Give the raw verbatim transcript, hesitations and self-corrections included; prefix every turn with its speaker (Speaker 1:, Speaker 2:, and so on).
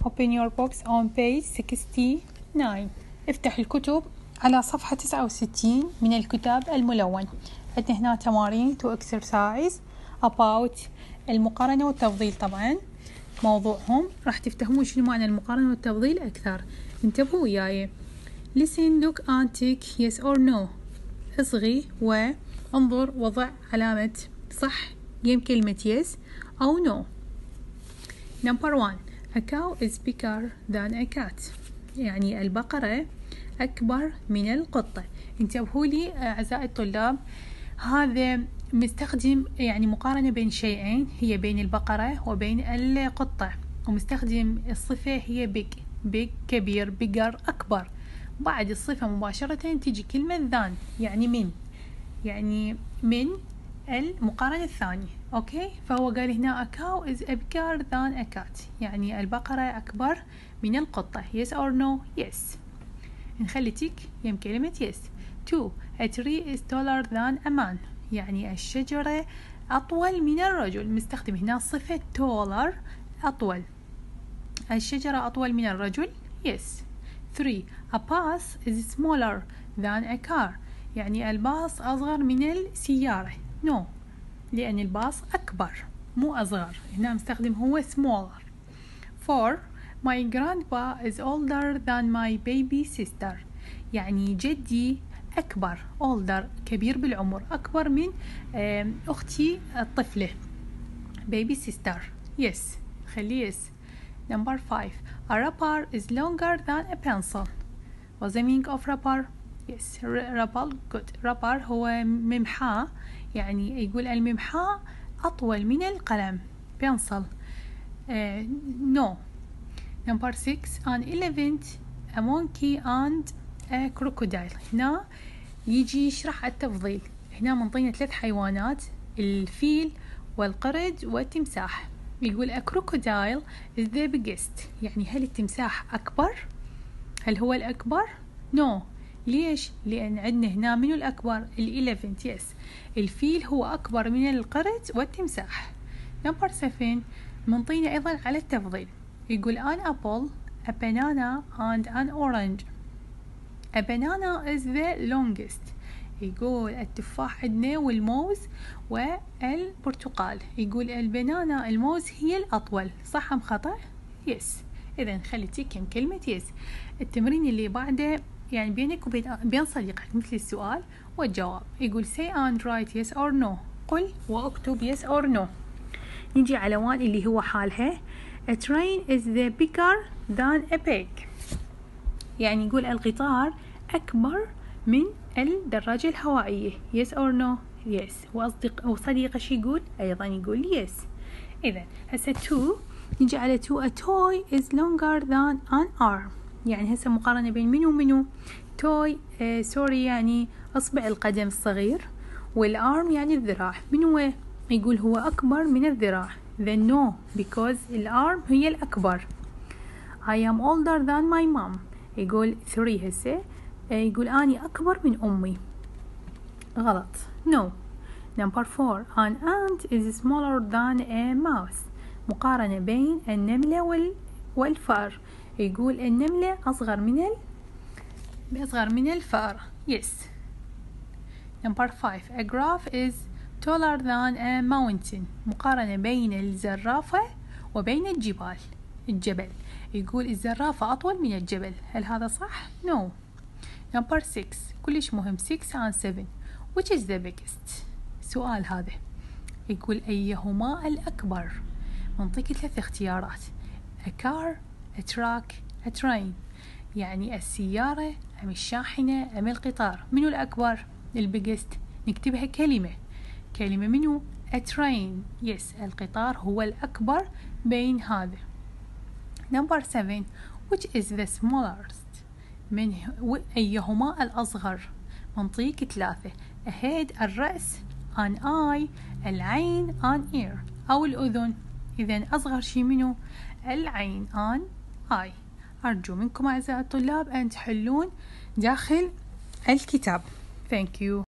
Speaker 1: Open your books on page sixty-nine. افتح الكتب على صفحة تسعة وستين من الكتاب الملون. عندنا هنا تمارين to exercise about المقارنة والتفضيل. طبعا موضوعهم راح تفتهمون شنو معنى المقارنة والتفضيل أكثر. انتبهوا وياي. Listen, look and tick yes or no. اصغي وانظر وضع علامة صح يم كلمة yes أو no. Number one. A cow is bigger than a cat. يعني البقرة أكبر من القطة. انتبهوا لي أعزائي الطلاب، هذا مستخدم يعني مقارنة بين شيئين، هي بين البقرة وبين القطة، ومستخدم الصفة هي big big كبير bigger أكبر. بعد الصفة مباشرة تيجي كلمة than يعني من، يعني من المقارنة الثانية. أوكي، فهو قال هنا a cow is bigger than a cat، يعني البقرة أكبر من القطة. yes or no? yes. نخلي تيك يم كلمة yes. two. a tree is taller than a man، يعني الشجرة أطول من الرجل. مستخدم هنا صفة taller أطول، الشجرة أطول من الرجل. yes. three. a bus is smaller than a car، يعني الباص أصغر من السيارة. no، لأن الباص أكبر مو أصغر، هنا مستخدم هو smaller. four. my grandpa is older than my baby sister، يعني جدي أكبر older كبير بالعمر، أكبر من أختي الطفلة baby sister. yes، خلي yes. number five. a rubber is longer than a pencil. what's the meaning of rubber? yes rubber good. rubber هو ممحاة، يعني يقول الممحاة أطول من القلم pencil. uh, no. number six. an elephant, a monkey and a crocodile. هنا يجي يشرح التفضيل. هنا منطينا ثلاث حيوانات، الفيل والقرد والتمساح. يقول a crocodile is the biggest، يعني هل التمساح أكبر؟ هل هو الأكبر؟ no. ليش؟ لأن عندنا هنا منو الأكبر؟ الإليفنت. yes. الفيل هو أكبر من القرد والتمساح. number seven. منطينا أيضا على التفضيل. يقول an apple, a banana and an orange. a banana is the longest. يقول التفاح عندنا والموز والبرتقال. يقول البنانا الموز هي الأطول. صح أم خطأ؟ yes. إذا نخلي تيك كم كلمة yes. التمرين اللي بعده يعني بينك وبين بين صديقك، مثل السؤال والجواب. يقول say and write yes or no. قل واكتب yes or no. نجي على وان اللي هو حالها. a train is the bigger than a pig، يعني يقول القطار أكبر من الدراجة الهوائية. yes or no? yes. وأصدق وصديقه شي يقول؟ أيضا يقول yes. إذا هسه two. نجي على two. a toy is longer than an arm، يعني هسه مقارنة بين منو ومنو. توي آه سوري يعني أصبع القدم الصغير، والارم يعني الذراع. من هو؟ يقول هو أكبر من الذراع. then no because الارم هي الأكبر. I am older than my mom. يقول three هسه آه يقول أني أكبر من أمي. غلط. no. number four. an ant is smaller than a mouse. مقارنة بين النملة وال والفار. يقول النملة أصغر من ال أصغر من الفار. yes. number five. a giraffe is taller than a mountain. مقارنة بين الزرافة وبين الجبال الجبل. يقول الزرافة أطول من الجبل. هل هذا صح؟ no. number six. كلش مهم. six and seven. which is the biggest؟ سؤال هذا. يقول أيهما الأكبر؟ منطقي ثلاث اختيارات. a car, a truck, a train، يعني السيارة أم الشاحنة أم القطار. منو الأكبر؟ البيجست. نكتبها كلمة كلمة منو؟ a train. yes. القطار هو الأكبر بين هذا. number seven. which is the smallest؟ من أيهما الأصغر؟ منطيك ثلاثة. a head الرأس، an eye العين، an ear أو الأذن. إذن أصغر شيء منه العين an eye. أرجو منكم أعزائي الطلاب أن تحلون داخل الكتاب. Thank you.